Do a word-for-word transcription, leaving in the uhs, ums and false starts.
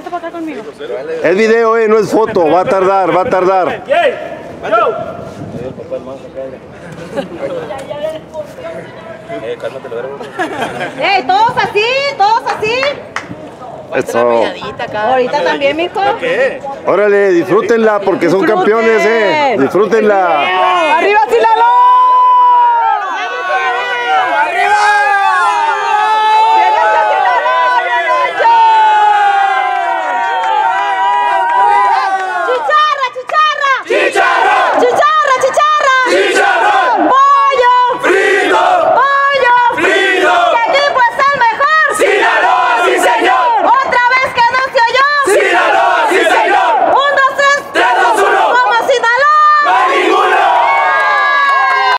pasa para acá conmigo. Es video, eh, no es foto. Va a tardar, va a tardar. Eh, cálmate, lo verbo. ¡Ey, todos así! ¡Todos así! Eso. Ahorita también, mijo. Órale, disfrútenla porque son campeones, eh. Disfrútenla.